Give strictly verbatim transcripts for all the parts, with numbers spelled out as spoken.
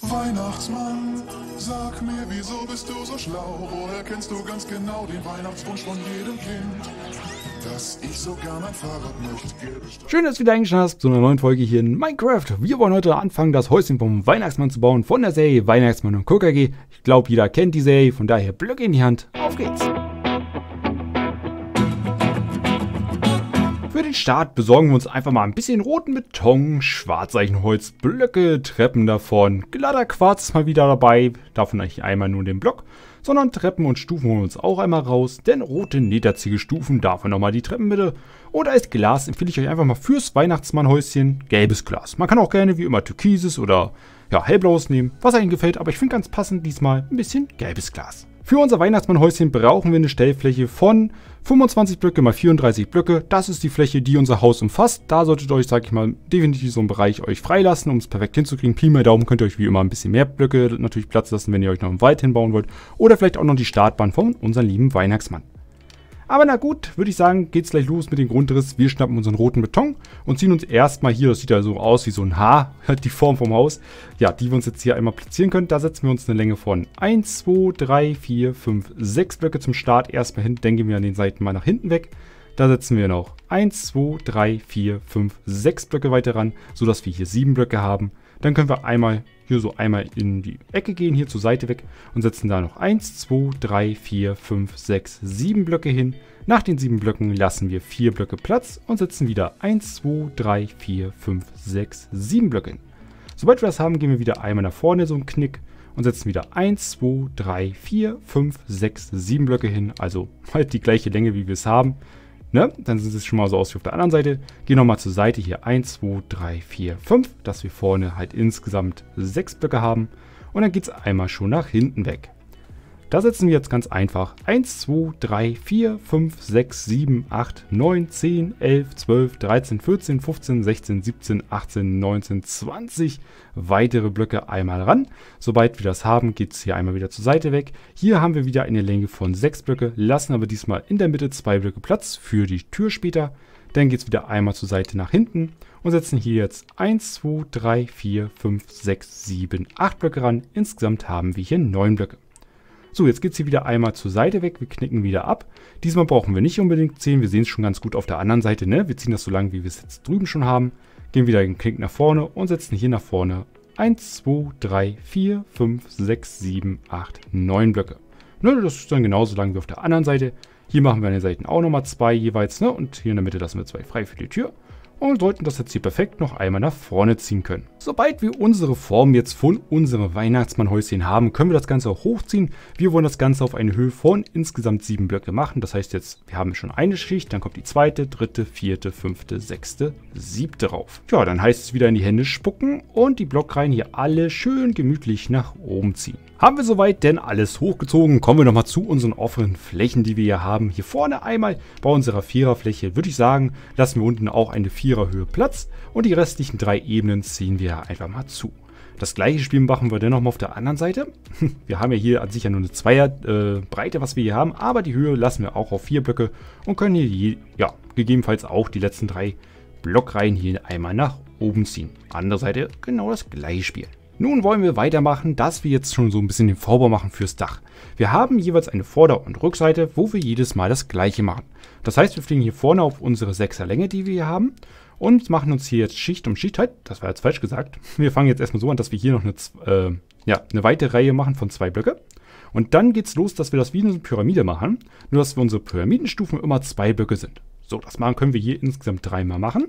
Weihnachtsmann, sag mir, wieso bist du so schlau? Woher kennst du ganz genau den Weihnachtswunsch von jedem Kind? Dass ich sogar mein Fahrrad möchte. Schön, dass du wieder eingeschaltet hast zu einer neuen Folge hier in Minecraft. Wir wollen heute anfangen, das Häuschen vom Weihnachtsmann zu bauen von der Serie Weihnachtsmann und K K G. Ich glaube, jeder kennt die Serie, von daher Blöcke in die Hand. Auf geht's! Für den Start besorgen wir uns einfach mal ein bisschen roten Beton, Schwarzeichenholz, Blöcke, Treppen davon, glatter Quarz ist mal wieder dabei, davon nicht einmal nur den Block, sondern Treppen und Stufen holen wir uns auch einmal raus, denn rote Netterziegelstufen, davon nochmal die Treppenmitte. Und als Glas empfehle ich euch einfach mal fürs Weihnachtsmannhäuschen gelbes Glas. Man kann auch gerne wie immer türkises oder ja, hellblaues nehmen, was euch gefällt, aber ich finde ganz passend diesmal ein bisschen gelbes Glas. Für unser Weihnachtsmannhäuschen brauchen wir eine Stellfläche von fünfundzwanzig Blöcke mal vierunddreißig Blöcke. Das ist die Fläche, die unser Haus umfasst. Da solltet ihr euch, sag ich mal, definitiv so einen Bereich euch freilassen, um es perfekt hinzukriegen. Pi mal Daumen könnt ihr euch wie immer ein bisschen mehr Blöcke natürlich Platz lassen, wenn ihr euch noch im Wald hinbauen wollt. Oder vielleicht auch noch die Startbahn von unserem lieben Weihnachtsmann. Aber na gut, würde ich sagen, geht's gleich los mit dem Grundriss. Wir schnappen unseren roten Beton und ziehen uns erstmal hier, das sieht ja so aus wie so ein Haar, halt die Form vom Haus, ja, die wir uns jetzt hier einmal platzieren können. Da setzen wir uns eine Länge von eins, zwei, drei, vier, fünf, sechs Blöcke zum Start erstmal hin. Dann gehen wir an den Seiten mal nach hinten weg. Da setzen wir noch eins, zwei, drei, vier, fünf, sechs Blöcke weiter ran, sodass wir hier sieben Blöcke haben. Dann können wir einmal hier so einmal in die Ecke gehen, hier zur Seite weg und setzen da noch eins, zwei, drei, vier, fünf, sechs, sieben Blöcke hin. Nach den sieben Blöcken lassen wir vier Blöcke Platz und setzen wieder eins, zwei, drei, vier, fünf, sechs, sieben Blöcke hin. Sobald wir das haben, gehen wir wieder einmal nach vorne, so einen Knick und setzen wieder eins, zwei, drei, vier, fünf, sechs, sieben Blöcke hin. Also halt die gleiche Länge, wie wir es haben. Ne? Dann sieht es schon mal so aus wie auf der anderen Seite. Gehen nochmal zur Seite hier eins, zwei, drei, vier, fünf, dass wir vorne halt insgesamt sechs Blöcke haben. Und dann geht es einmal schon nach hinten weg. Da setzen wir jetzt ganz einfach eins, zwei, drei, vier, fünf, sechs, sieben, acht, neun, zehn, elf, zwölf, dreizehn, vierzehn, fünfzehn, sechzehn, siebzehn, achtzehn, neunzehn, zwanzig weitere Blöcke einmal ran. Sobald wir das haben, geht es hier einmal wieder zur Seite weg. Hier haben wir wieder eine Länge von sechs Blöcke, lassen aber diesmal in der Mitte zwei Blöcke Platz für die Tür später. Dann geht es wieder einmal zur Seite nach hinten und setzen hier jetzt eins, zwei, drei, vier, fünf, sechs, sieben, acht Blöcke ran. Insgesamt haben wir hier neun Blöcke. So, jetzt geht es hier wieder einmal zur Seite weg. Wir knicken wieder ab. Diesmal brauchen wir nicht unbedingt zehn. Wir sehen es schon ganz gut auf der anderen Seite. Ne? Wir ziehen das so lang, wie wir es jetzt drüben schon haben. Gehen wieder den Knick nach vorne und setzen hier nach vorne eins, zwei, drei, vier, fünf, sechs, sieben, acht, neun Blöcke. Ne, das ist dann genauso lang wie auf der anderen Seite. Hier machen wir an den Seiten auch nochmal zwei jeweils. Ne? Und hier in der Mitte lassen wir zwei frei für die Tür. Und sollten das jetzt hier perfekt noch einmal nach vorne ziehen können. Sobald wir unsere Form jetzt von unserem Weihnachtsmannhäuschen haben, können wir das Ganze auch hochziehen. Wir wollen das Ganze auf eine Höhe von insgesamt sieben Blöcke machen. Das heißt jetzt, wir haben schon eine Schicht, dann kommt die zweite, dritte, vierte, fünfte, sechste, siebte rauf. Ja, dann heißt es wieder in die Hände spucken und die Blockreihen hier alle schön gemütlich nach oben ziehen. Haben wir soweit denn alles hochgezogen, kommen wir nochmal zu unseren offenen Flächen, die wir hier haben. Hier vorne einmal bei unserer Viererfläche, würde ich sagen, lassen wir unten auch eine Viererhöhe Platz und die restlichen drei Ebenen ziehen wir einfach mal zu. Das gleiche Spiel machen wir dann nochmal auf der anderen Seite. Wir haben ja hier an sich ja nur eine Zweierbreite, äh, was wir hier haben, aber die Höhe lassen wir auch auf vier Blöcke und können hier je, ja, gegebenenfalls auch die letzten drei Blockreihen hier einmal nach oben ziehen. Andere Seite genau das gleiche Spiel. Nun wollen wir weitermachen, dass wir jetzt schon so ein bisschen den Vorbau machen fürs Dach. Wir haben jeweils eine Vorder- und Rückseite, wo wir jedes Mal das gleiche machen. Das heißt, wir fliegen hier vorne auf unsere sechser Länge, die wir hier haben und machen uns hier jetzt Schicht um Schicht, halt, das war jetzt falsch gesagt. Wir fangen jetzt erstmal so an, dass wir hier noch eine, äh, ja, eine weite Reihe machen von zwei Blöcke. Und dann geht es los, dass wir das wie eine Pyramide machen, nur dass wir unsere Pyramidenstufen immer zwei Blöcke sind. So, das machen können wir hier insgesamt dreimal machen.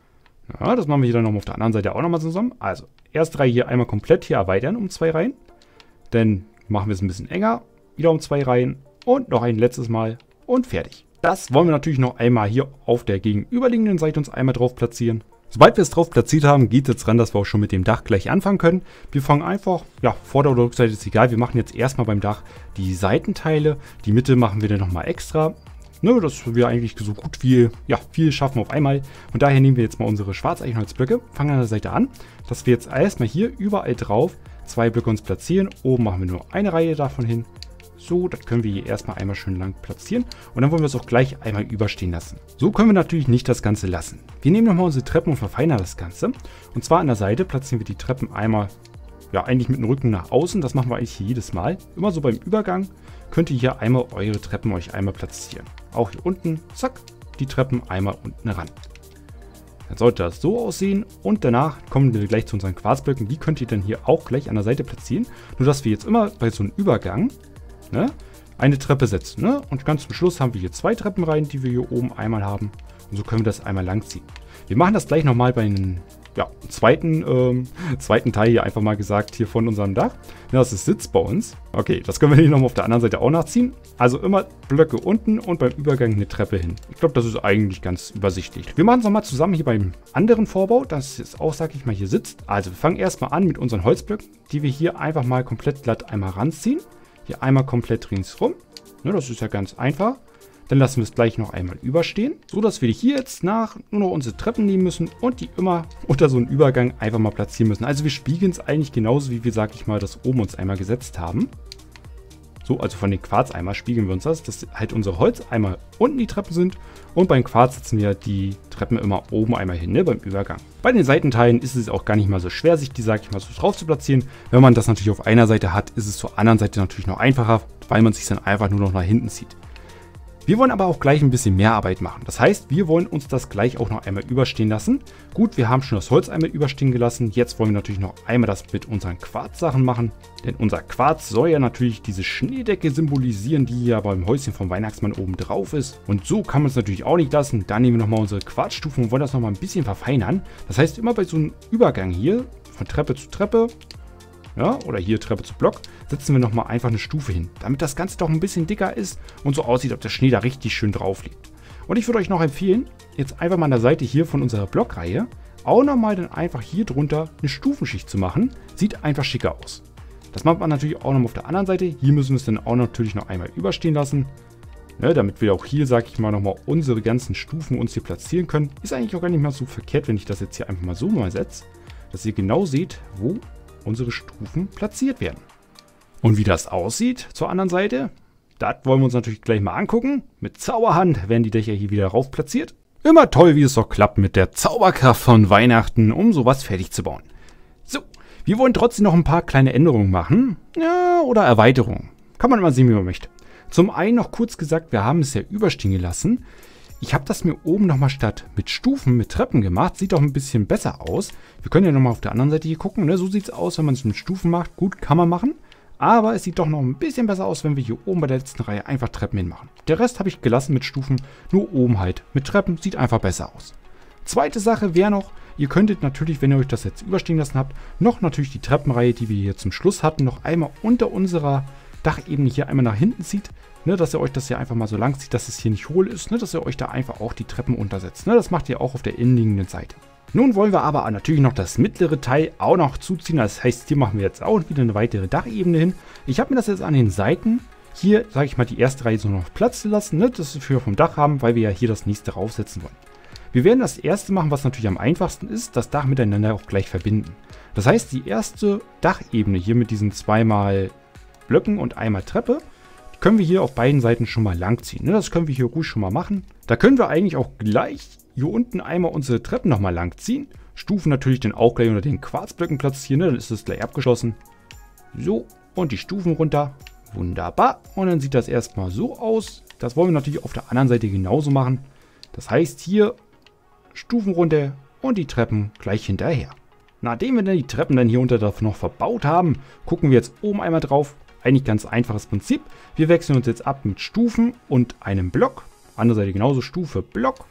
Ja, das machen wir hier dann noch auf der anderen Seite auch nochmal zusammen. Also, erste Reihe hier einmal komplett hier erweitern um zwei Reihen. Dann machen wir es ein bisschen enger, wieder um zwei Reihen und noch ein letztes Mal und fertig. Das wollen wir natürlich noch einmal hier auf der gegenüberliegenden Seite uns einmal drauf platzieren. Sobald wir es drauf platziert haben, geht es jetzt ran, dass wir auch schon mit dem Dach gleich anfangen können. Wir fangen einfach, ja, Vorder- oder Rückseite ist egal. Wir machen jetzt erstmal beim Dach die Seitenteile. Die Mitte machen wir dann nochmal extra. Ne, dass wir eigentlich so gut wie, ja, viel schaffen auf einmal. Und daher nehmen wir jetzt mal unsere Schwarzeichenholzblöcke, fangen an der Seite an, dass wir jetzt erstmal hier überall drauf zwei Blöcke uns platzieren. Oben machen wir nur eine Reihe davon hin. So, das können wir hier erstmal einmal schön lang platzieren. Und dann wollen wir es auch gleich einmal überstehen lassen. So können wir natürlich nicht das Ganze lassen. Wir nehmen nochmal unsere Treppen und verfeinern das Ganze. Und zwar an der Seite platzieren wir die Treppen einmal ja, eigentlich mit dem Rücken nach außen. Das machen wir eigentlich hier jedes Mal. Immer so beim Übergang könnt ihr hier einmal eure Treppen euch einmal platzieren. Auch hier unten, zack, die Treppen einmal unten ran. Dann sollte das so aussehen und danach kommen wir gleich zu unseren Quarzblöcken. Die könnt ihr dann hier auch gleich an der Seite platzieren. Nur dass wir jetzt immer bei so einem Übergang, ne, eine Treppe setzen. Ne? Und ganz zum Schluss haben wir hier zwei Treppenreihen, die wir hier oben einmal haben. Und so können wir das einmal lang ziehen. Wir machen das gleich nochmal bei einem ja, zweiten, ähm, zweiten Teil hier einfach mal gesagt hier von unserem Dach. Ja, das ist Sitz bei uns. Okay, das können wir hier nochmal auf der anderen Seite auch nachziehen. Also immer Blöcke unten und beim Übergang eine Treppe hin. Ich glaube, das ist eigentlich ganz übersichtlich. Wir machen es nochmal zusammen hier beim anderen Vorbau. Das ist auch, sag ich mal, hier sitzt. Also wir fangen erstmal an mit unseren Holzblöcken, die wir hier einfach mal komplett glatt einmal ranziehen. Hier einmal komplett ringsrum. Ne, das ist ja ganz einfach. Dann lassen wir es gleich noch einmal überstehen, so dass wir hier jetzt nach nur noch unsere Treppen nehmen müssen und die immer unter so einen Übergang einfach mal platzieren müssen. Also wir spiegeln es eigentlich genauso, wie wir, sag ich mal, das oben uns einmal gesetzt haben. So, also von den Quarzeimer spiegeln wir uns das, dass halt unsere Holzeimer unten die Treppen sind und beim Quarz setzen wir die Treppen immer oben einmal hin, ne, beim Übergang. Bei den Seitenteilen ist es auch gar nicht mal so schwer, sich die, sag ich mal, so drauf zu platzieren. Wenn man das natürlich auf einer Seite hat, ist es zur anderen Seite natürlich noch einfacher, weil man sich dann einfach nur noch nach hinten zieht. Wir wollen aber auch gleich ein bisschen mehr Arbeit machen. Das heißt, wir wollen uns das gleich auch noch einmal überstehen lassen. Gut, wir haben schon das Holz einmal überstehen gelassen. Jetzt wollen wir natürlich noch einmal das mit unseren Quarzsachen machen. Denn unser Quarz soll ja natürlich diese Schneedecke symbolisieren, die ja beim Häuschen vom Weihnachtsmann oben drauf ist. Und so kann man es natürlich auch nicht lassen. Dann nehmen wir nochmal unsere Quarzstufen und wollen das nochmal ein bisschen verfeinern. Das heißt, immer bei so einem Übergang hier, von Treppe zu Treppe, ja, oder hier Treppe zu Block, setzen wir nochmal einfach eine Stufe hin, damit das Ganze doch ein bisschen dicker ist und so aussieht, ob der Schnee da richtig schön drauf liegt. Und ich würde euch noch empfehlen, jetzt einfach mal an der Seite hier von unserer Blockreihe auch nochmal dann einfach hier drunter eine Stufenschicht zu machen. Sieht einfach schicker aus. Das macht man natürlich auch nochmal auf der anderen Seite. Hier müssen wir es dann auch natürlich noch einmal überstehen lassen, ne, damit wir auch hier, sag ich mal, nochmal unsere ganzen Stufen uns hier platzieren können. Ist eigentlich auch gar nicht mal so verkehrt, wenn ich das jetzt hier einfach mal so mal setze, dass ihr genau seht, wo unsere Stufen platziert werden. Und wie das aussieht zur anderen Seite, das wollen wir uns natürlich gleich mal angucken. Mit Zauberhand werden die Dächer hier wieder rauf platziert. Immer toll, wie es doch klappt mit der Zauberkraft von Weihnachten, um sowas fertig zu bauen. So, wir wollen trotzdem noch ein paar kleine Änderungen machen. Ja, oder Erweiterungen. Kann man mal sehen, wie man möchte. Zum einen noch kurz gesagt, wir haben es ja überstehen gelassen. Ich habe das mir oben nochmal statt mit Stufen, mit Treppen gemacht. Sieht doch ein bisschen besser aus. Wir können ja nochmal auf der anderen Seite hier gucken. Ne? So sieht es aus, wenn man es mit Stufen macht. Gut, kann man machen. Aber es sieht doch noch ein bisschen besser aus, wenn wir hier oben bei der letzten Reihe einfach Treppen hinmachen. Der Rest habe ich gelassen mit Stufen, nur oben halt mit Treppen. Sieht einfach besser aus. Zweite Sache wäre noch, ihr könntet natürlich, wenn ihr euch das jetzt überstehen lassen habt, noch natürlich die Treppenreihe, die wir hier zum Schluss hatten, noch einmal unter unserer Dachebene hier einmal nach hinten zieht. Ne, dass ihr euch das hier einfach mal so lang zieht, dass es hier nicht hohl ist, ne, dass ihr euch da einfach auch die Treppen untersetzt. Ne, das macht ihr auch auf der innenliegenden Seite. Nun wollen wir aber natürlich noch das mittlere Teil auch noch zuziehen. Das heißt, hier machen wir jetzt auch wieder eine weitere Dachebene hin. Ich habe mir das jetzt an den Seiten hier, sage ich mal, die erste Reihe so noch Platz lassen, ne, dass wir vom Dach haben, weil wir ja hier das nächste raufsetzen wollen. Wir werden das erste machen, was natürlich am einfachsten ist, das Dach miteinander auch gleich verbinden. Das heißt, die erste Dachebene hier mit diesen zweimal Blöcken und einmal Treppe, können wir hier auf beiden Seiten schon mal lang ziehen. Das können wir hier ruhig schon mal machen. Da können wir eigentlich auch gleich hier unten einmal unsere Treppen nochmal lang ziehen. Stufen natürlich dann auch gleich unter den Quarzblöcken platzieren. Dann ist das gleich abgeschlossen. So, und die Stufen runter. Wunderbar. Und dann sieht das erstmal so aus. Das wollen wir natürlich auf der anderen Seite genauso machen. Das heißt hier Stufen runter und die Treppen gleich hinterher. Nachdem wir dann die Treppen dann hier unter noch verbaut haben, gucken wir jetzt oben einmal drauf. Eigentlich ganz einfaches Prinzip. Wir wechseln uns jetzt ab mit Stufen und einem Block. Andere Seite genauso Stufe, Block,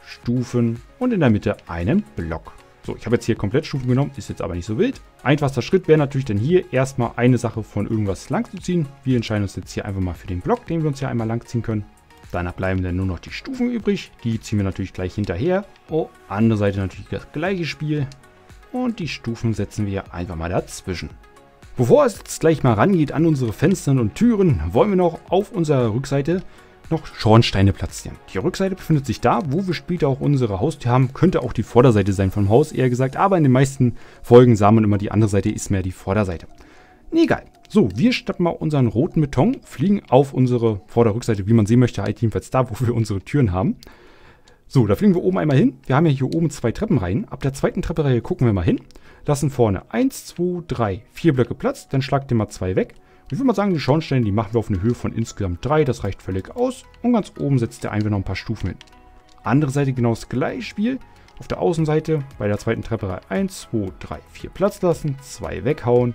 Stufen und in der Mitte einen Block. So, ich habe jetzt hier komplett Stufen genommen, ist jetzt aber nicht so wild. Einfachster Schritt wäre natürlich dann hier erstmal eine Sache von irgendwas lang zu ziehen. Wir entscheiden uns jetzt hier einfach mal für den Block, den wir uns hier einmal lang ziehen können. Danach bleiben dann nur noch die Stufen übrig. Die ziehen wir natürlich gleich hinterher. Oh, andere Seite natürlich das gleiche Spiel. Und die Stufen setzen wir einfach mal dazwischen. Bevor es jetzt gleich mal rangeht an unsere Fenster und Türen, wollen wir noch auf unserer Rückseite noch Schornsteine platzieren. Die Rückseite befindet sich da, wo wir später auch unsere Haustür haben. Könnte auch die Vorderseite sein vom Haus, eher gesagt. Aber in den meisten Folgen sah man immer, die andere Seite ist mehr die Vorderseite. Nee, egal. So, wir statten mal unseren roten Beton, fliegen auf unsere Vorder-Rückseite, wie man sehen möchte, halt jedenfalls da, wo wir unsere Türen haben. So, da fliegen wir oben einmal hin. Wir haben ja hier oben zwei Treppenreihen. Ab der zweiten Treppenreihe gucken wir mal hin. Lassen vorne eins, zwei, drei, vier Blöcke Platz. Dann schlagt ihr mal zwei weg. Und ich würde mal sagen, die Schornsteine, die machen wir auf eine Höhe von insgesamt drei. Das reicht völlig aus. Und ganz oben setzt ihr einfach noch ein paar Stufen hin. Andere Seite genau das gleiche Spiel. Auf der Außenseite bei der zweiten Treppenreihe eins, zwei, drei, vier Platz lassen. zwei weghauen.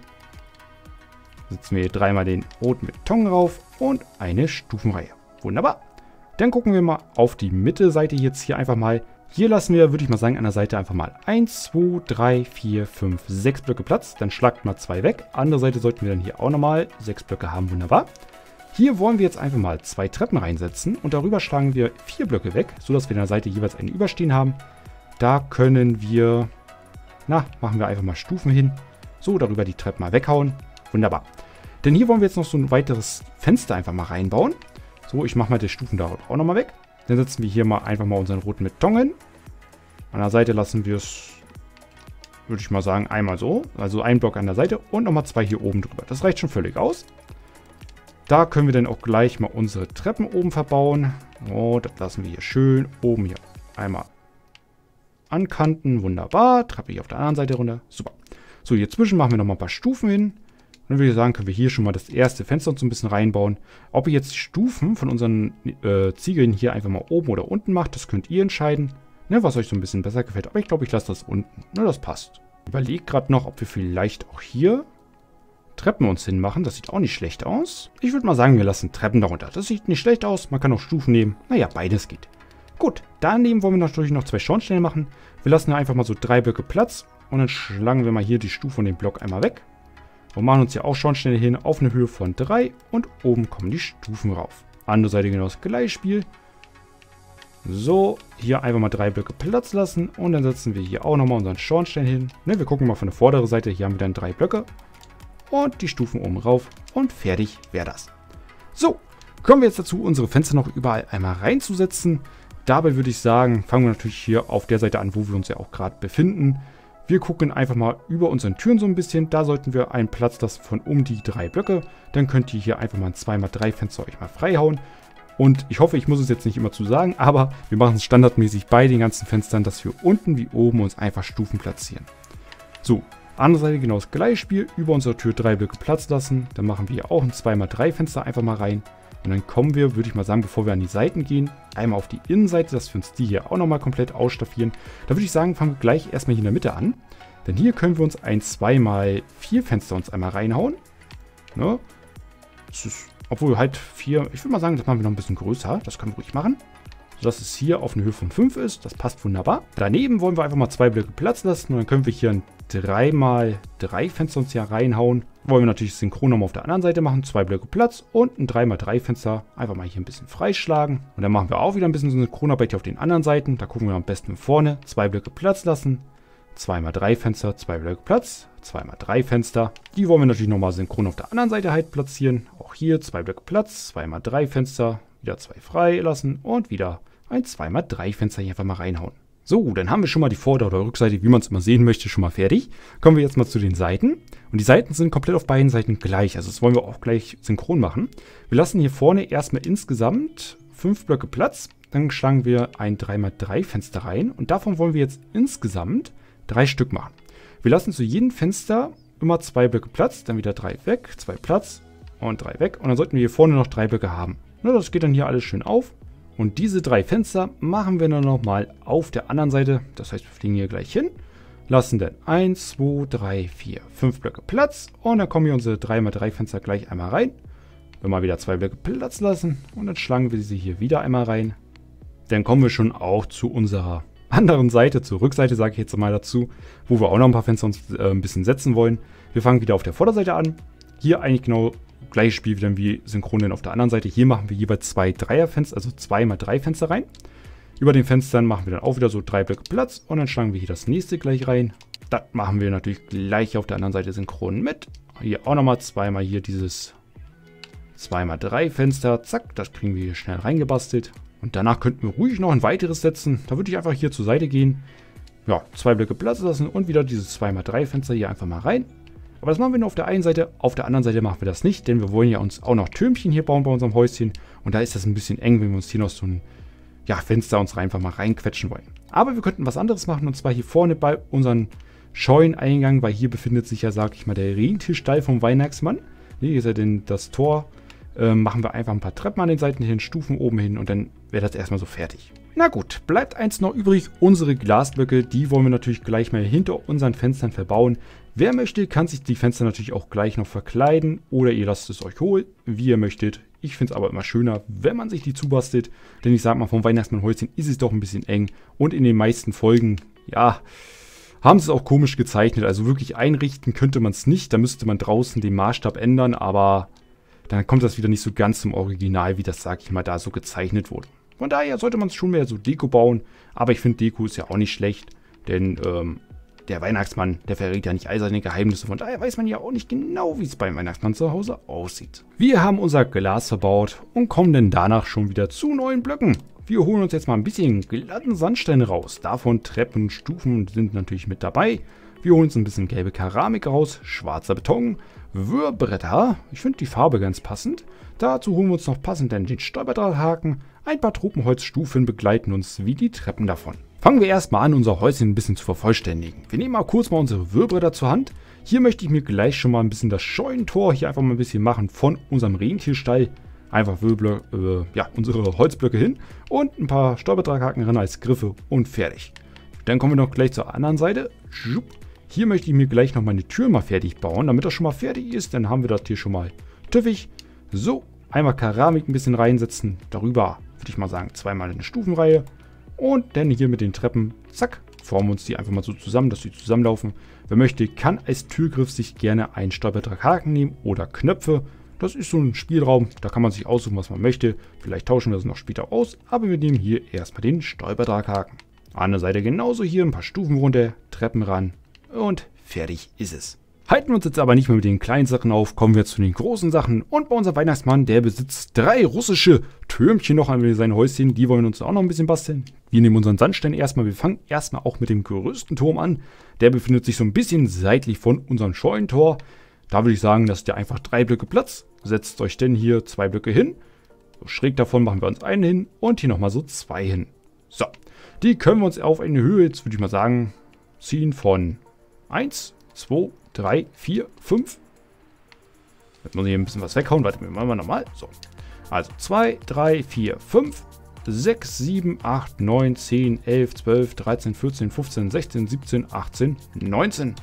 Setzen wir hier dreimal den roten Beton rauf. Und eine Stufenreihe. Wunderbar. Dann gucken wir mal auf die Mitte-Seite jetzt hier einfach mal. Hier lassen wir, würde ich mal sagen, an der Seite einfach mal eins, zwei, drei, vier, fünf, sechs Blöcke Platz. Dann schlagt mal zwei weg. Andere Seite sollten wir dann hier auch nochmal sechs Blöcke haben. Wunderbar. Hier wollen wir jetzt einfach mal zwei Treppen reinsetzen. Und darüber schlagen wir vier Blöcke weg, sodass wir an der Seite jeweils einen Überstehen haben. Da können wir, na, machen wir einfach mal Stufen hin. So, darüber die Treppen mal weghauen. Wunderbar. Denn hier wollen wir jetzt noch so ein weiteres Fenster einfach mal reinbauen. So, ich mache mal die Stufen da auch nochmal weg. Dann setzen wir hier mal einfach mal unseren roten Beton hin. An der Seite lassen wir es, würde ich mal sagen, einmal so. Also ein Block an der Seite und nochmal zwei hier oben drüber. Das reicht schon völlig aus. Da können wir dann auch gleich mal unsere Treppen oben verbauen. Oh, das lassen wir hier schön oben hier einmal ankanten. Wunderbar. Treppe hier auf der anderen Seite runter. Super. So, hier zwischen machen wir nochmal ein paar Stufen hin. Dann würde ich sagen, können wir hier schon mal das erste Fenster uns ein bisschen reinbauen. Ob ihr jetzt die Stufen von unseren äh, Ziegeln hier einfach mal oben oder unten macht, das könnt ihr entscheiden, ne, was euch so ein bisschen besser gefällt. Aber ich glaube, ich lasse das unten. Ne, das passt. Überlegt gerade noch, ob wir vielleicht auch hier Treppen uns hinmachen. Das sieht auch nicht schlecht aus. Ich würde mal sagen, wir lassen Treppen darunter. Das sieht nicht schlecht aus. Man kann auch Stufen nehmen. Naja, beides geht. Gut, daneben wollen wir natürlich noch zwei Schornsteine machen. Wir lassen einfach mal so drei Blöcke Platz. Und dann schlagen wir mal hier die Stufe und den Block einmal weg. Und machen uns hier auch Schornsteine hin auf eine Höhe von drei. Und oben kommen die Stufen rauf. Andere Seite genau das gleiche Spiel. So, hier einfach mal drei Blöcke Platz lassen. Und dann setzen wir hier auch nochmal unseren Schornstein hin. Ne, wir gucken mal von der vorderen Seite. Hier haben wir dann drei Blöcke. Und die Stufen oben rauf. Und fertig wäre das. So, kommen wir jetzt dazu, unsere Fenster noch überall einmal reinzusetzen. Dabei würde ich sagen, fangen wir natürlich hier auf der Seite an, wo wir uns ja auch gerade befinden. Wir gucken einfach mal über unseren Türen so ein bisschen. Da sollten wir einen Platz lassen von um die drei Blöcke. Dann könnt ihr hier einfach mal ein zwei mal drei Fenster euch mal freihauen. Und ich hoffe, ich muss es jetzt nicht immer zu sagen, aber wir machen es standardmäßig bei den ganzen Fenstern, dass wir unten wie oben uns einfach Stufen platzieren. So, andere Seite genau das gleiche Spiel. Über unsere Tür drei Blöcke Platz lassen. Dann machen wir hier auch ein zwei mal drei Fenster einfach mal rein. Und dann kommen wir, würde ich mal sagen, bevor wir an die Seiten gehen, einmal auf die Innenseite, dass wir uns die hier auch nochmal komplett ausstaffieren. Da würde ich sagen, fangen wir gleich erstmal hier in der Mitte an. Denn hier können wir uns ein zwei mal vier Fenster uns einmal reinhauen. Ne? Das ist, obwohl halt vier, ich würde mal sagen, das machen wir noch ein bisschen größer. Das können wir ruhig machen. Sodass es hier auf eine Höhe von fünf ist. Das passt wunderbar. Daneben wollen wir einfach mal zwei Blöcke Platz lassen. Und dann können wir hier ein drei mal drei Fenster uns hier reinhauen. Wollen wir natürlich synchron nochmal auf der anderen Seite machen. Zwei Blöcke Platz und ein drei mal drei Fenster. Einfach mal hier ein bisschen freischlagen. Und dann machen wir auch wieder ein bisschen Synchronarbeit hier auf den anderen Seiten. Da gucken wir am besten vorne. Zwei Blöcke Platz lassen. zwei mal drei Fenster. Zwei Blöcke Platz. zwei mal drei Fenster. Die wollen wir natürlich nochmal synchron auf der anderen Seite halt platzieren. Auch hier zwei Blöcke Platz. zwei mal drei Fenster. Wieder zwei frei lassen. Und wieder ein zwei mal drei Fenster hier einfach mal reinhauen. So, dann haben wir schon mal die Vorder- oder Rückseite, wie man es immer sehen möchte, schon mal fertig. Kommen wir jetzt mal zu den Seiten. Und die Seiten sind komplett auf beiden Seiten gleich. Also das wollen wir auch gleich synchron machen. Wir lassen hier vorne erstmal insgesamt fünf Blöcke Platz. Dann schlagen wir ein drei mal drei Fenster rein. Und davon wollen wir jetzt insgesamt drei Stück machen. Wir lassen zu jedem Fenster immer zwei Blöcke Platz. Dann wieder drei weg, zwei Platz und drei weg. Und dann sollten wir hier vorne noch drei Blöcke haben. Na, das geht dann hier alles schön auf. Und diese drei Fenster machen wir dann nochmal auf der anderen Seite. Das heißt, wir fliegen hier gleich hin. Lassen dann eins, zwei, drei, vier, fünf Blöcke Platz. Und dann kommen hier unsere drei mal drei Fenster gleich einmal rein. Wenn wir wieder zwei Blöcke Platz lassen. Und dann schlagen wir sie hier wieder einmal rein. Dann kommen wir schon auch zu unserer anderen Seite, zur Rückseite sage ich jetzt mal dazu. Wo wir auch noch ein paar Fenster uns äh, ein bisschen setzen wollen. Wir fangen wieder auf der Vorderseite an. Hier eigentlich genau gleiches Spiel wieder wie synchron denn auf der anderen Seite. Hier machen wir jeweils zwei Dreierfenster, also zwei mal drei Fenster rein. Über den Fenstern machen wir dann auch wieder so drei Blöcke Platz und dann schlagen wir hier das nächste gleich rein. Das machen wir natürlich gleich auf der anderen Seite synchron mit. Hier auch nochmal zweimal hier dieses zwei mal drei Fenster. Zack, das kriegen wir hier schnell reingebastelt. Und danach könnten wir ruhig noch ein weiteres setzen. Da würde ich einfach hier zur Seite gehen. Ja, zwei Blöcke Platz lassen und wieder dieses zwei mal drei Fenster hier einfach mal rein. Aber das machen wir nur auf der einen Seite, auf der anderen Seite machen wir das nicht, denn wir wollen ja uns auch noch Türmchen hier bauen bei unserem Häuschen. Und da ist das ein bisschen eng, wenn wir uns hier noch so ein ja, Fenster uns einfach mal reinquetschen wollen. Aber wir könnten was anderes machen, und zwar hier vorne bei unseren Scheuneneingang, weil hier befindet sich ja, sag ich mal, der Rentierstall vom Weihnachtsmann. Hier ist ja denn das Tor. Ähm, machen wir einfach ein paar Treppen an den Seiten hin, Stufen oben hin und dann wäre das erstmal so fertig. Na gut, bleibt eins noch übrig, unsere Glasblöcke, die wollen wir natürlich gleich mal hinter unseren Fenstern verbauen. Wer möchte, kann sich die Fenster natürlich auch gleich noch verkleiden oder ihr lasst es euch holen, wie ihr möchtet. Ich finde es aber immer schöner, wenn man sich die zubastelt, denn ich sag mal, vom Weihnachtsmannhäuschen ist es doch ein bisschen eng und in den meisten Folgen, ja, haben sie es auch komisch gezeichnet. Also wirklich einrichten könnte man es nicht, da müsste man draußen den Maßstab ändern, aber dann kommt das wieder nicht so ganz zum Original, wie das, sag ich mal, da so gezeichnet wurde. Von daher sollte man es schon mehr so Deko bauen, aber ich finde Deko ist ja auch nicht schlecht, denn ähm, der Weihnachtsmann, der verrät ja nicht all seine Geheimnisse, von daher weiß man ja auch nicht genau, wie es beim Weihnachtsmann zu Hause aussieht. Wir haben unser Glas verbaut und kommen dann danach schon wieder zu neuen Blöcken. Wir holen uns jetzt mal ein bisschen glatten Sandstein raus, davon Treppen und Stufen sind natürlich mit dabei. Wir holen uns ein bisschen gelbe Keramik raus, schwarzer Beton, Würbretter, ich finde die Farbe ganz passend. Dazu holen wir uns noch passend den Stolperdrahthaken, ein paar Tropenholzstufen begleiten uns wie die Treppen davon. Fangen wir erstmal an, unser Häuschen ein bisschen zu vervollständigen. Wir nehmen mal kurz mal unsere Würbretter zur Hand. Hier möchte ich mir gleich schon mal ein bisschen das Scheunentor hier einfach mal ein bisschen machen von unserem Rentierstall. Einfach Wirbel, äh, ja, unsere Holzblöcke hin und ein paar Stolperdrahthaken ran als Griffe und fertig. Dann kommen wir noch gleich zur anderen Seite. Hier möchte ich mir gleich noch meine Tür mal fertig bauen, damit das schon mal fertig ist. Dann haben wir das hier schon mal tüffig. So, einmal Keramik ein bisschen reinsetzen. Darüber würde ich mal sagen zweimal eine Stufenreihe. Und dann hier mit den Treppen, zack, formen wir uns die einfach mal so zusammen, dass sie zusammenlaufen. Wer möchte, kann als Türgriff sich gerne einen Stolperdrahthaken nehmen oder Knöpfe. Das ist so ein Spielraum, da kann man sich aussuchen, was man möchte. Vielleicht tauschen wir das noch später aus, aber wir nehmen hier erstmal den Stolperdrahthaken. An der Seite genauso hier ein paar Stufen runter, Treppen ran und fertig ist es. Halten wir uns jetzt aber nicht mehr mit den kleinen Sachen auf, kommen wir zu den großen Sachen. Und bei unserem Weihnachtsmann, der besitzt drei russische Türmchen noch an sein Häuschen. Die wollen wir uns auch noch ein bisschen basteln. Wir nehmen unseren Sandstein erstmal. Wir fangen erstmal auch mit dem größten Turm an. Der befindet sich so ein bisschen seitlich von unserem Scheunentor. Da würde ich sagen, dass der einfach drei Blöcke Platz. Setzt euch denn hier zwei Blöcke hin. So schräg davon machen wir uns einen hin und hier nochmal so zwei hin. So, die können wir uns auf eine Höhe, jetzt würde ich mal sagen, ziehen von eins, zwei, drei, vier, fünf. Jetzt muss ich hier ein bisschen was weghauen. Warte, wir machen mal nochmal. So. Also zwei, drei, vier, fünf, sechs, sieben, acht, neun, zehn, elf, zwölf, dreizehn, vierzehn, fünfzehn, sechzehn, siebzehn, achtzehn, neunzehn.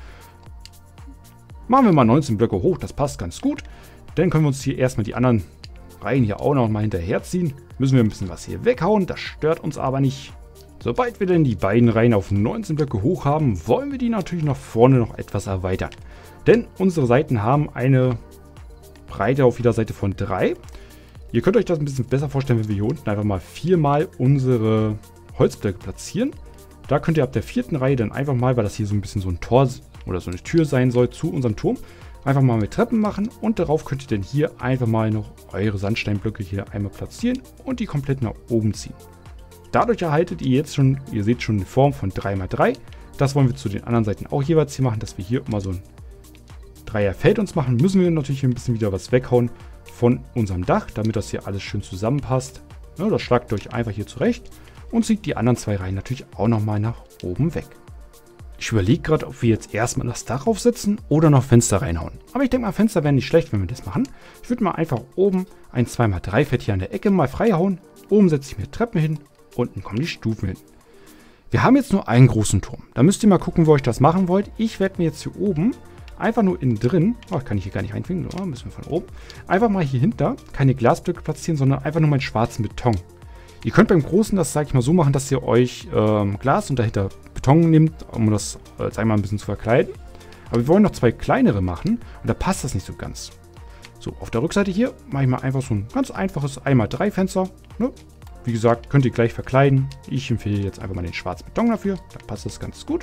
Machen wir mal neunzehn Blöcke hoch. Das passt ganz gut. Dann können wir uns hier erstmal die anderen Reihen hier auch noch mal hinterherziehen. Müssen wir ein bisschen was hier weghauen. Das stört uns aber nicht. Sobald wir denn die beiden Reihen auf neunzehn Blöcke hoch haben, wollen wir die natürlich nach vorne noch etwas erweitern. Denn unsere Seiten haben eine Breite auf jeder Seite von drei. Ihr könnt euch das ein bisschen besser vorstellen, wenn wir hier unten einfach mal viermal unsere Holzblöcke platzieren. Da könnt ihr ab der vierten Reihe dann einfach mal, weil das hier so ein bisschen so ein Tor oder so eine Tür sein soll zu unserem Turm, einfach mal mit Treppen machen und darauf könnt ihr dann hier einfach mal noch eure Sandsteinblöcke hier einmal platzieren und die komplett nach oben ziehen. Dadurch erhaltet ihr jetzt schon, ihr seht schon eine Form von drei mal drei. Das wollen wir zu den anderen Seiten auch jeweils hier machen, dass wir hier immer so ein Dreierfeld uns machen. Müssen wir natürlich ein bisschen wieder was weghauen von unserem Dach, damit das hier alles schön zusammenpasst. Ja, das schlagt euch einfach hier zurecht und zieht die anderen zwei Reihen natürlich auch nochmal nach oben weg. Ich überlege gerade, ob wir jetzt erstmal das Dach aufsetzen oder noch Fenster reinhauen. Aber ich denke mal, Fenster wären nicht schlecht, wenn wir das machen. Ich würde mal einfach oben ein zwei mal drei Feld hier an der Ecke mal freihauen. Oben setze ich mir Treppen hin. Unten kommen die Stufen hin. Wir haben jetzt nur einen großen Turm. Da müsst ihr mal gucken, wo ihr das machen wollt. Ich werde mir jetzt hier oben einfach nur innen drin, oh, kann ich hier gar nicht reinfinden, so, müssen wir von oben, einfach mal hier hinter keine Glasblöcke platzieren, sondern einfach nur meinen schwarzen Beton. Ihr könnt beim Großen das, sage ich mal, so machen, dass ihr euch ähm, Glas und dahinter Beton nehmt, um das, äh, sag ich mal, ein bisschen zu verkleiden. Aber wir wollen noch zwei kleinere machen und da passt das nicht so ganz. So, auf der Rückseite hier mache ich mal einfach so ein ganz einfaches eins mal drei Fenster, ne? Wie gesagt, könnt ihr gleich verkleiden. Ich empfehle jetzt einfach mal den schwarzen Beton dafür. Da passt das ganz gut.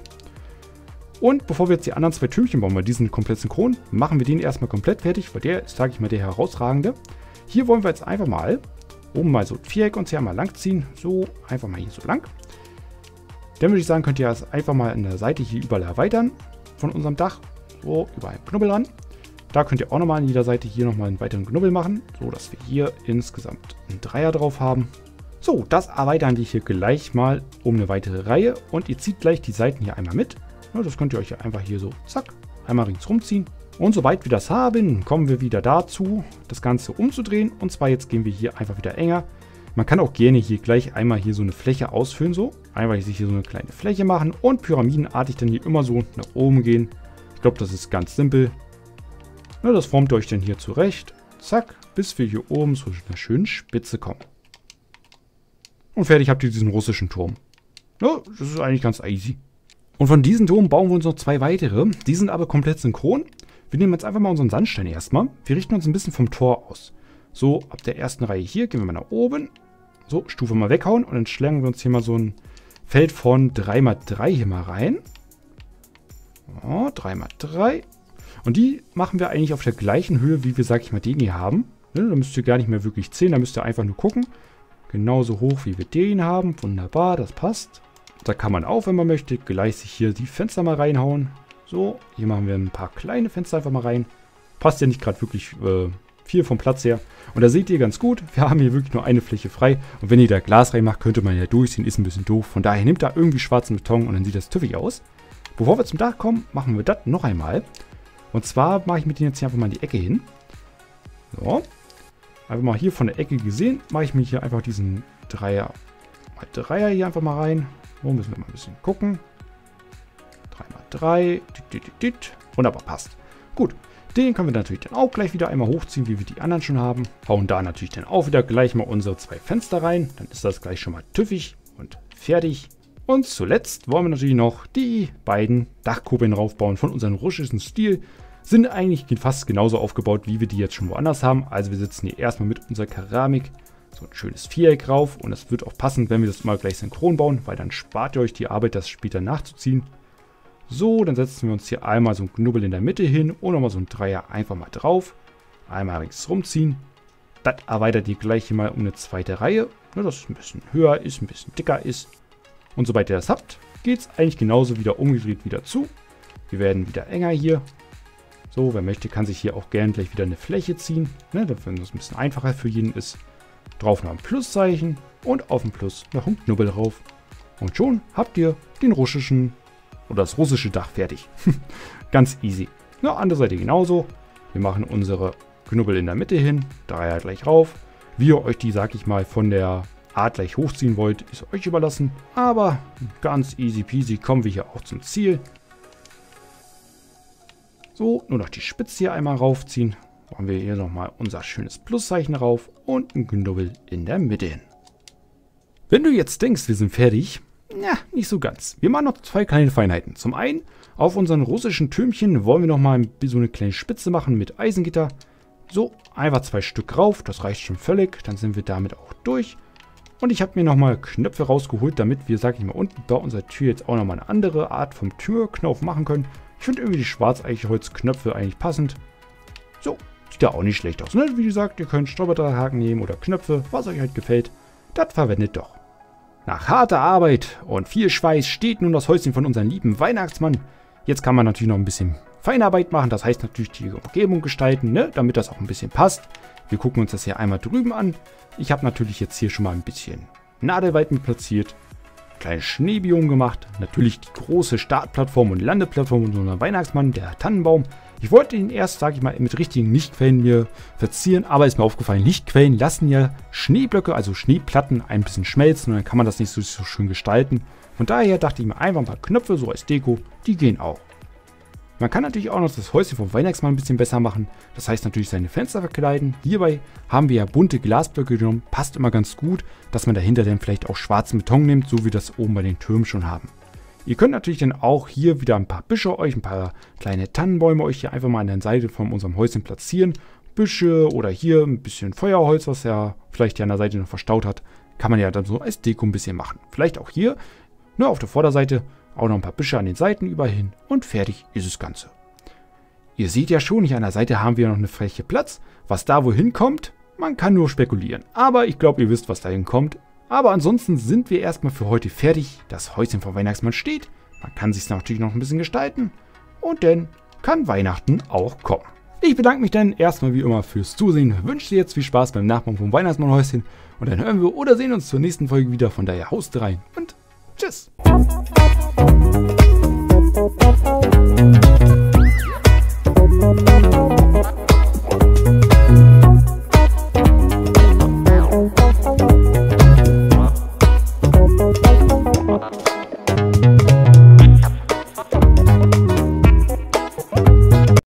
Und bevor wir jetzt die anderen zwei Türmchen bauen, bei diesen komplett synchron, machen wir den erstmal komplett fertig, weil der ist, sage ich mal, der herausragende. Hier wollen wir jetzt einfach mal oben mal so ein Viereck uns hier mal lang ziehen. So, einfach mal hier so lang. Dann würde ich sagen, könnt ihr das einfach mal an der Seite hier überall erweitern von unserem Dach. So, überall einen Knubbel ran. Da könnt ihr auch nochmal an jeder Seite hier nochmal einen weiteren Knubbel machen, so dass wir hier insgesamt einen Dreier drauf haben. So, das erweitern wir hier gleich mal um eine weitere Reihe. Und ihr zieht gleich die Seiten hier einmal mit. Ja, das könnt ihr euch ja einfach hier so, zack, einmal ringsrum ziehen. Und sobald wir das haben, kommen wir wieder dazu, das Ganze umzudrehen. Und zwar jetzt gehen wir hier einfach wieder enger. Man kann auch gerne hier gleich einmal hier so eine Fläche ausfüllen, so. Einfach sich hier so eine kleine Fläche machen und pyramidenartig dann hier immer so nach oben gehen. Ich glaube, das ist ganz simpel. Ja, das formt ihr euch dann hier zurecht. Zack, bis wir hier oben zu einer schönen Spitze kommen. Und fertig habt ihr diesen russischen Turm. Ja, das ist eigentlich ganz easy. Und von diesem Turm bauen wir uns noch zwei weitere. Die sind aber komplett synchron. Wir nehmen jetzt einfach mal unseren Sandstein erstmal. Wir richten uns ein bisschen vom Tor aus. So, ab der ersten Reihe hier gehen wir mal nach oben. So, Stufe mal weghauen und dann schlagen wir uns hier mal so ein Feld von drei mal drei hier mal rein. Oh, drei mal drei. Und die machen wir eigentlich auf der gleichen Höhe, wie wir, sag ich mal, den hier haben. Ne, da müsst ihr gar nicht mehr wirklich zählen, da müsst ihr einfach nur gucken. Genauso hoch, wie wir den haben. Wunderbar, das passt. Da kann man auch, wenn man möchte, gleich sich hier die Fenster mal reinhauen. So, hier machen wir ein paar kleine Fenster einfach mal rein. Passt ja nicht gerade wirklich äh, viel vom Platz her. Und da seht ihr ganz gut, wir haben hier wirklich nur eine Fläche frei. Und wenn ihr da Glas reinmacht, könnte man ja durchziehen, ist ein bisschen doof. Von daher nehmt da irgendwie schwarzen Beton und dann sieht das tüffig aus. Bevor wir zum Dach kommen, machen wir das noch einmal. Und zwar mache ich mit denen jetzt hier einfach mal in die Ecke hin. So. Einfach mal hier von der Ecke gesehen, mache ich mir hier einfach diesen Dreier, mal Dreier hier einfach mal rein. So, müssen wir mal ein bisschen gucken. drei mal drei. Wunderbar, passt. Gut. Den können wir natürlich dann auch gleich wieder einmal hochziehen, wie wir die anderen schon haben. Hauen da natürlich dann auch wieder gleich mal unsere zwei Fenster rein. Dann ist das gleich schon mal tüffig und fertig. Und zuletzt wollen wir natürlich noch die beiden Dachkuppeln raufbauen von unserem russischen Stil. Sind eigentlich fast genauso aufgebaut, wie wir die jetzt schon woanders haben. Also wir setzen hier erstmal mit unserer Keramik so ein schönes Viereck rauf. Und das wird auch passen, wenn wir das mal gleich synchron bauen, weil dann spart ihr euch die Arbeit, das später nachzuziehen. So, dann setzen wir uns hier einmal so ein Knubbel in der Mitte hin und nochmal so ein Dreier einfach mal drauf. Einmal links rumziehen. Das erweitert ihr gleich hier mal um eine zweite Reihe, ne, dass es ein bisschen höher ist, ein bisschen dicker ist. Und sobald ihr das habt, geht es eigentlich genauso wieder umgedreht wieder zu. Wir werden wieder enger hier. So, wer möchte, kann sich hier auch gerne gleich wieder eine Fläche ziehen, ne, wenn das ein bisschen einfacher für jeden ist. Drauf noch ein Pluszeichen und auf dem Plus noch ein Knubbel drauf. Und schon habt ihr den russischen oder das russische Dach fertig. Ganz easy. Na, andere Seite genauso. Wir machen unsere Knubbel in der Mitte hin, Dreier gleich rauf. Wie ihr euch die, sag ich mal, von der Art gleich hochziehen wollt, ist euch überlassen. Aber ganz easy peasy kommen wir hier auch zum Ziel. So, nur noch die Spitze hier einmal raufziehen. Machen wir hier nochmal unser schönes Pluszeichen rauf und ein Knubbel in der Mitte hin. Wenn du jetzt denkst, wir sind fertig, ja, nicht so ganz. Wir machen noch zwei kleine Feinheiten. Zum einen, auf unseren russischen Türmchen wollen wir nochmal so eine kleine Spitze machen mit Eisengitter. So, einfach zwei Stück rauf, das reicht schon völlig. Dann sind wir damit auch durch. Und ich habe mir nochmal Knöpfe rausgeholt, damit wir, sag ich mal, unten bei unserer Tür jetzt auch nochmal eine andere Art vom Türknauf machen können. Ich finde irgendwie die Schwarzeichholzknöpfe eigentlich passend. So, sieht da auch nicht schlecht aus, ne? Wie gesagt, ihr könnt Stolperdrahthaken nehmen oder Knöpfe, was euch halt gefällt. Das verwendet doch. Nach harter Arbeit und viel Schweiß steht nun das Häuschen von unserem lieben Weihnachtsmann. Jetzt kann man natürlich noch ein bisschen Feinarbeit machen, das heißt natürlich die Umgebung gestalten, ne? Damit das auch ein bisschen passt. Wir gucken uns das hier einmal drüben an. Ich habe natürlich jetzt hier schon mal ein bisschen Nadelwald mit platziert, kleines Schneebiom gemacht, natürlich die große Startplattform und Landeplattform und unser Weihnachtsmann, der Tannenbaum. Ich wollte ihn erst, sage ich mal, mit richtigen Lichtquellen mir verzieren, aber ist mir aufgefallen, Lichtquellen lassen ja Schneeblöcke, also Schneeplatten, ein bisschen schmelzen und dann kann man das nicht so, so schön gestalten. Von daher dachte ich mir einfach ein paar Knöpfe, so als Deko, die gehen auch. Man kann natürlich auch noch das Häuschen vom Weihnachtsmann ein bisschen besser machen, das heißt natürlich seine Fenster verkleiden. Hierbei haben wir ja bunte Glasblöcke genommen, passt immer ganz gut, dass man dahinter dann vielleicht auch schwarzen Beton nimmt, so wie wir das oben bei den Türmen schon haben. Ihr könnt natürlich dann auch hier wieder ein paar Büsche euch, ein paar kleine Tannenbäume euch hier einfach mal an der Seite von unserem Häuschen platzieren. Büsche oder hier ein bisschen Feuerholz, was ja vielleicht hier an der Seite noch verstaut hat, kann man ja dann so als Deko ein bisschen machen. Vielleicht auch hier, nur auf der Vorderseite, auch noch ein paar Büsche an den Seiten überall hin und fertig ist das Ganze. Ihr seht ja schon, hier an der Seite haben wir noch eine Fläche Platz. Was da wohin kommt, man kann nur spekulieren. Aber ich glaube, ihr wisst, was dahin kommt. Aber ansonsten sind wir erstmal für heute fertig. Das Häuschen vom Weihnachtsmann steht. Man kann sich natürlich noch ein bisschen gestalten. Und dann kann Weihnachten auch kommen. Ich bedanke mich dann erstmal wie immer fürs Zusehen, wünsche dir jetzt viel Spaß beim Nachbauen vom Weihnachtsmannhäuschen und dann hören wir oder sehen uns zur nächsten Folge wieder. Von daher haust rein und tschüss.